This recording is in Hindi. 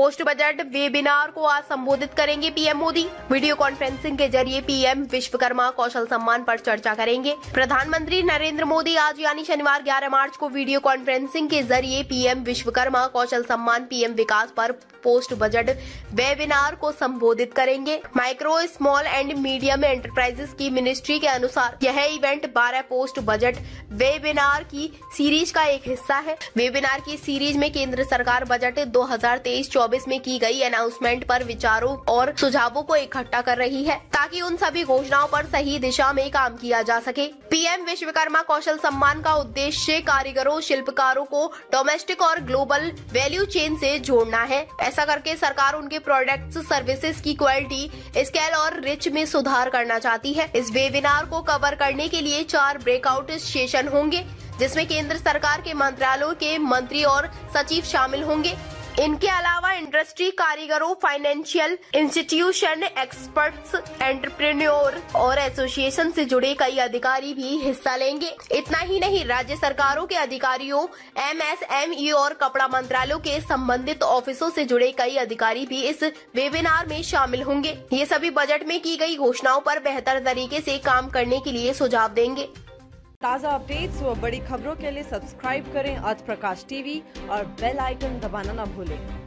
पोस्ट बजट वेबिनार को आज संबोधित करेंगे पीएम मोदी। वीडियो कॉन्फ्रेंसिंग के जरिए पीएम विश्वकर्मा कौशल सम्मान पर चर्चा करेंगे। प्रधानमंत्री नरेंद्र मोदी आज यानी शनिवार 11 मार्च को वीडियो कॉन्फ्रेंसिंग के जरिए पीएम विश्वकर्मा कौशल सम्मान पीएम विकास पर पोस्ट बजट वेबिनार को संबोधित करेंगे। Micro small and medium enterprises की मिनिस्ट्री के अनुसार यह इवेंट 12 पोस्ट बजट वेबिनार की सीरीज का एक हिस्सा है। वेबिनार की सीरीज में केंद्र सरकार बजट 2023-24 में की गई अनाउंसमेंट पर विचारों और सुझावों को इकट्ठा कर रही है, ताकि उन सभी घोषणाओं पर सही दिशा में काम किया जा सके। पीएम विश्वकर्मा कौशल सम्मान का उद्देश्य कारीगरों, शिल्पकारों को डोमेस्टिक और ग्लोबल वैल्यू चेन से जोड़ना है। ऐसा करके सरकार उनके प्रोडक्ट्स, सर्विसेज की क्वालिटी, स्केल और रिच में सुधार करना चाहती है। इस वेबिनार को कवर करने के लिए 4 ब्रेकआउट सेशन होंगे, जिसमें केंद्र सरकार के मंत्रालयों के मंत्री और सचिव शामिल होंगे। इनके अलावा इंडस्ट्री, कारीगरों, फाइनेंशियल इंस्टीट्यूशन, एक्सपर्ट्स, एंटरप्रेन्योर और एसोसिएशन से जुड़े कई अधिकारी भी हिस्सा लेंगे। इतना ही नहीं, राज्य सरकारों के अधिकारियों, एमएसएमई और कपड़ा मंत्रालयों के संबंधित ऑफिसों से जुड़े कई अधिकारी भी इस वेबिनार में शामिल होंगे। ये सभी बजट में की गई घोषणाओं पर बेहतर तरीके से काम करने के लिए सुझाव देंगे। ताज़ा अपडेट्स व बड़ी खबरों के लिए सब्सक्राइब करें आज प्रकाश टीवी और बेल आइकन दबाना न भूलें।